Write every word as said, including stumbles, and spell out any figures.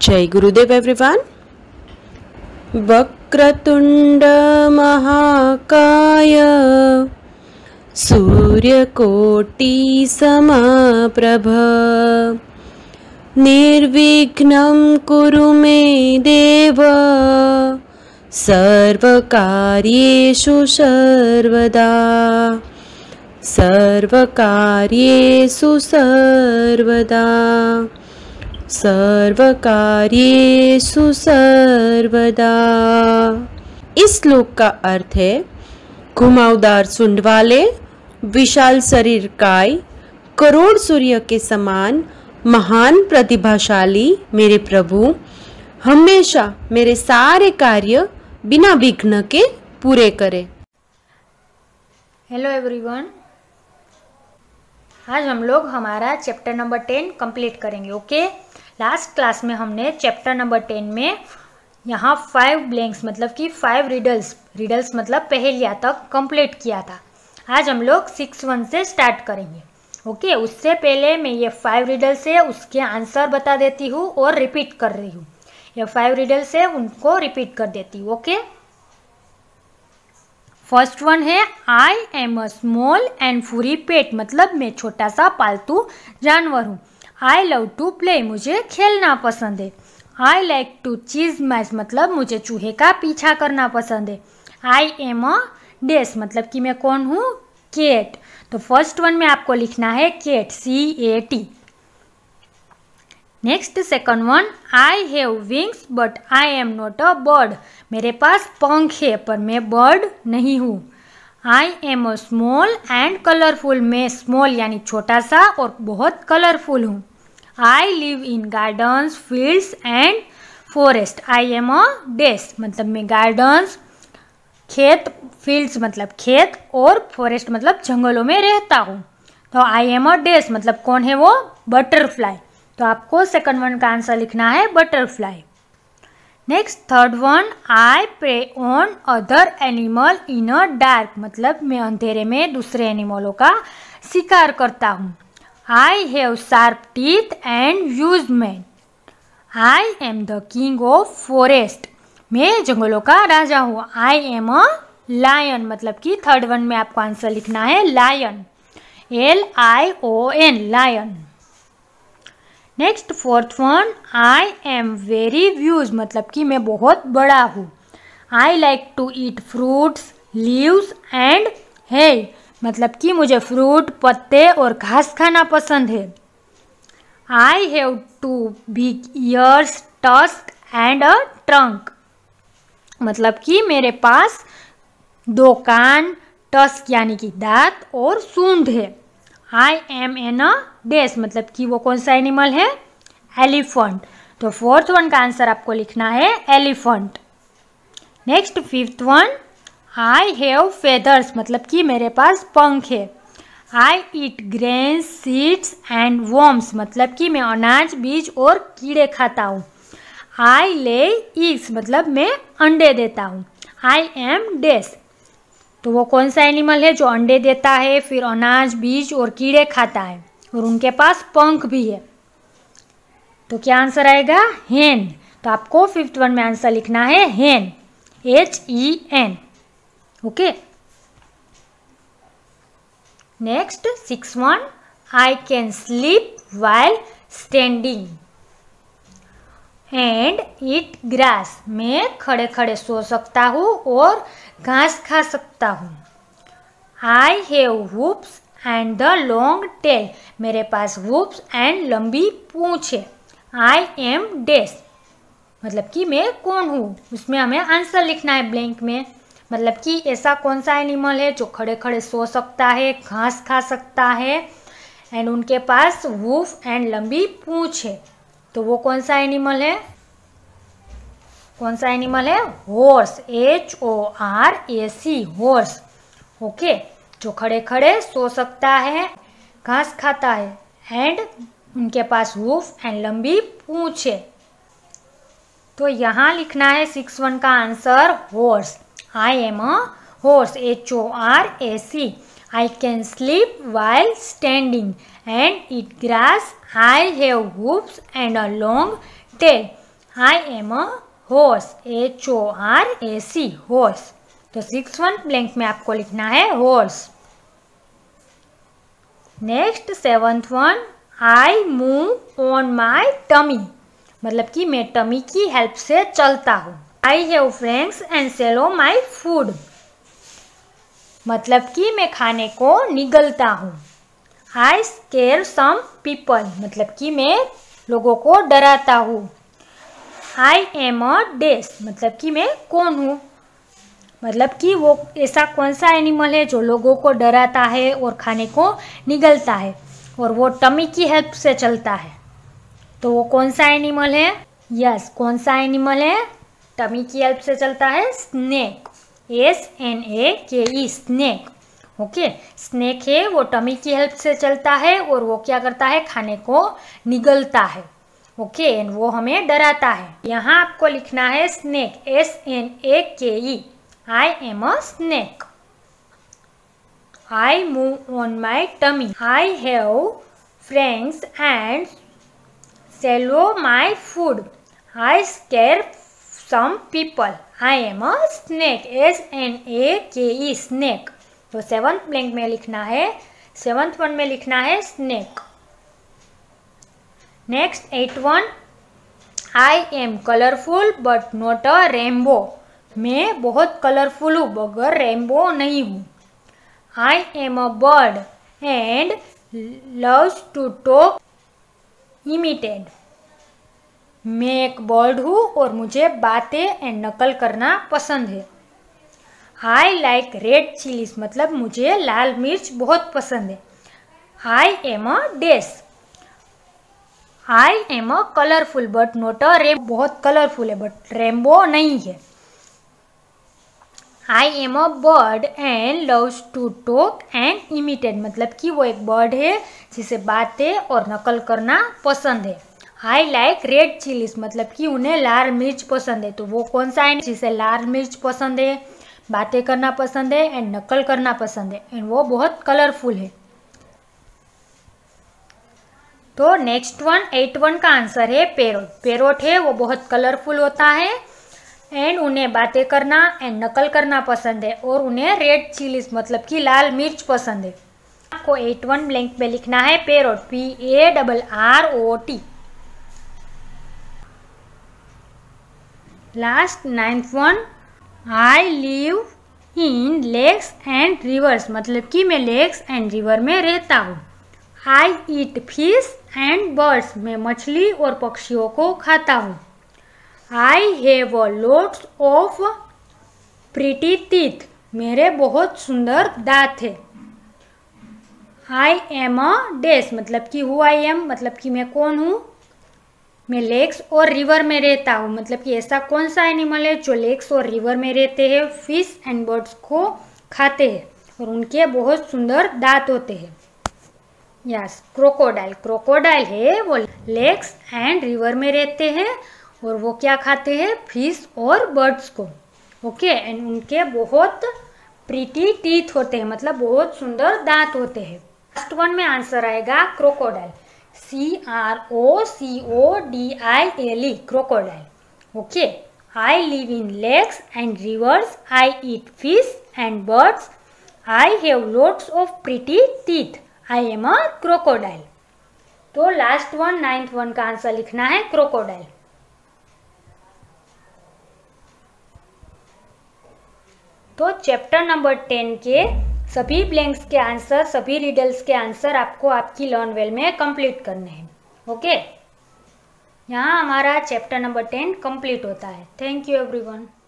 जय गुरुदेव एवरीवन। वक्रतुंड महाकाय सूर्यकोटि समप्रभ निर्विघ्नं कुरु मे देव सर्वकार्येषु सर्वदा सर्वकार्येषु सर्वदा सर्वकार्येषु सर्वदा। इस श्लोक का अर्थ है, घुमावदार सूंड वाले, विशाल शरीर काय, करोड़ सूर्य के समान महान प्रतिभाशाली मेरे प्रभु हमेशा मेरे सारे कार्य बिना विघ्न के पूरे करे। हेलो एवरीवन, आज हम लोग हमारा चैप्टर नंबर टेन कंप्लीट करेंगे। ओके, लास्ट क्लास में हमने चैप्टर नंबर टेन में यहाँ फाइव ब्लैंक्स मतलब कि फाइव रिडल्स रिडल्स मतलब पहेलियाँ तक कंप्लीट किया था। आज हम लोग सिक्स वन से स्टार्ट करेंगे। ओके, उससे पहले मैं ये फाइव रिडल्स है उसके आंसर बता देती हूँ और रिपीट कर रही हूँ। ये फाइव रिडल्स है उनको रिपीट कर देती हूँ। ओके, फर्स्ट वन है, I am a small and furry pet मतलब मैं छोटा सा पालतू जानवर हूँ। आई लव टू प्ले मुझे खेलना पसंद है। I like to chase mice मतलब मुझे चूहे का पीछा करना पसंद है। आई एम अ डैश मतलब कि मैं कौन हूँ, कैट। तो फर्स्ट वन में आपको लिखना है cat, C A T. Next second one, I have wings but I am not a bird मेरे पास पंख है पर मैं बर्ड नहीं हूँ। I am a small and colourful मैं स्मॉल यानी छोटा सा और बहुत कलरफुल हूँ। I live in gardens fields and forest. I am a dash मतलब मैं गार्डन्स खेत, फील्ड्स मतलब खेत और फॉरेस्ट मतलब जंगलों में रहता हूँ। तो आई एम अ डैश मतलब कौन है वो, बटरफ्लाई। तो आपको सेकंड वन का आंसर लिखना है butterfly. Next third one, I prey on other animal in a dark मतलब मैं अंधेरे में दूसरे एनिमलों का शिकार करता हूँ। I have sharp teeth and use mane. I am the king of forest मैं जंगलों का राजा हूँ। आई एम अ लायन मतलब कि थर्ड वन में आपको आंसर लिखना है lion, L I O N, lion. Next fourth one, I am very huge मतलब कि मैं बहुत बड़ा हूँ। I like to eat fruits leaves and hay मतलब कि मुझे फ्रूट, पत्ते और घास खाना पसंद है। I have two big ears tusk and a trunk मतलब कि मेरे पास दो कान, टस्क यानी कि दांत और सूंड है। I am an a dash मतलब कि वो कौन सा एनिमल है, एलिफेंट। तो फोर्थ वन का आंसर आपको लिखना है elephant. Next fifth one, I have feathers मतलब कि मेरे पास पंख है। I eat grains seeds and worms मतलब कि मैं अनाज, बीज और कीड़े खाता हूँ। आई ले एग्स मतलब मैं अंडे देता हूँ। आई एम डैश तो वो कौन सा एनिमल है जो अंडे देता है, फिर अनाज, बीज और कीड़े खाता है और उनके पास पंख भी है। तो क्या आंसर आएगा, हेन। तो आपको फिफ्थ वन में आंसर लिखना है hen, H E N. Okay, next six one, I can sleep while standing and eat grass मैं खड़े खड़े सो सकता हूँ और घास खा सकता हूँ। I have hooves and the long tail मेरे पास हुप्स एंड लंबी पूंछ है। आई एम डैश मतलब कि मैं कौन हूँ, उसमें हमें आंसर लिखना है ब्लैंक में। मतलब कि ऐसा कौन सा एनिमल है जो खड़े खड़े सो सकता है, घास खा सकता है एंड उनके पास हुफ एंड लंबी पूंछ है। तो वो कौन सा एनिमल है, कौन सा एनिमल है, horse, H O R S E, horse. Okay, जो खड़े खड़े सो सकता है, घास खाता है एंड उनके पास हुफ एंड लंबी पूंछ है। तो यहाँ लिखना है सिक्स वन का answer horse. I am a horse, H O R S E. I can sleep while standing and eat grass. I have hoofs and a long tail. I am a horse, H O R S E, horse. तो six one blank में आपको लिखना है horse. Next seventh one, I move on my tummy, मतलब कि मैं tummy की help से चलता हूँ। I have fangs and swallow my food, मतलब कि मैं खाने को निगलता हूँ। आई स्केयर सम पीपल, मतलब कि मैं लोगों को डराता हूँ। आई एम अ डेस, मतलब कि मैं कौन हूँ, मतलब कि वो ऐसा कौन सा एनिमल है जो लोगों को डराता है और खाने को निगलता है और वो टमी की हेल्प से चलता है। तो वो कौन सा एनिमल है? यस, कौन सा एनिमल है टमी की हेल्प से चलता है? Snake, S N A K E, snake. Okay, snake है वो टमी की हेल्प से चलता है और वो क्या करता है? खाने को निगलता है। ओके, एंड वो हमें डराता है। यहाँ आपको लिखना है snake, S N A K E. I am a snake. I move on my tummy. I have friends and swallow my food. I scare some people. I am a snake. S N A K E, snake. तो seventh blank में लिखना है, seventh one में लिखना है snake. Next eight one, I am colourful but not a rainbow, मैं बहुत colourful हूँ मगर रेनबो नहीं हूँ। I am a bird and loves to talk imitate, मैं एक बर्ड हूँ और मुझे बातें एंड नकल करना पसंद है। आई लाइक रेड चिलीज, मतलब मुझे लाल मिर्च बहुत पसंद है। I am a dash, I am a colourful but not a rainbow, बहुत कलरफुल है बट रेनबो नहीं है। I am a bird and loves to talk and imitate, मतलब कि वो एक बर्ड है जिसे बातें और नकल करना पसंद है। आई लाइक रेड चिलीज, मतलब कि उन्हें लाल मिर्च पसंद है। तो वो कौन सा है जिसे लाल मिर्च पसंद है, बातें करना पसंद है एंड नकल करना पसंद है, एंड वो बहुत कलरफुल है। तो नेक्स्ट वन, एट वन का आंसर है पैरोट। पैरोट है वो बहुत कलरफुल होता है एंड उन्हें बातें करना एंड नकल करना पसंद है और उन्हें रेड चिलीज, मतलब कि लाल मिर्च पसंद है। आपको एट वन ब्लैंक में लिखना है parrot, P A double R O T. Last ninth one, I live in lakes and rivers, मतलब कि मैं लेक्स एंड रिवर में रहता हूँ। I eat fish and birds, मैं मछली और पक्षियों को खाता हूँ। I have a lots of pretty teeth, मेरे बहुत सुंदर दांत है। आई एम अ डेस, मतलब कि हु आई एम, मतलब कि मैं कौन हूँ, मैं लेक्स और रिवर में रहता हूँ, मतलब कि ऐसा कौन सा एनिमल है जो लेक्स और रिवर में रहते हैं, फिश एंड बर्ड्स को खाते हैं और उनके बहुत सुंदर दांत होते हैं। यस, क्रोकोडाइल, क्रोकोडाइल है वो लेक्स एंड रिवर में रहते हैं और वो क्या खाते हैं? फिश और बर्ड्स को। ओके, एंड उनके बहुत प्रीटी टीथ होते हैं, मतलब बहुत सुंदर दांत होते हैं। लास्ट वन में आंसर आएगा crocodile, C R O C O D I L E, crocodile. Okay, I live in lakes and rivers, I eat fish and birds, I have lots of pretty teeth, I am a crocodile. तो last one, ninth one का answer लिखना है crocodile. तो chapter number ten के सभी blanks के answer, सभी riddles के आंसर आपको आपकी लर्न वेल में कंप्लीट करने हैं। ओके, यहाँ हमारा चैप्टर नंबर टेन कंप्लीट होता है। Thank you everyone.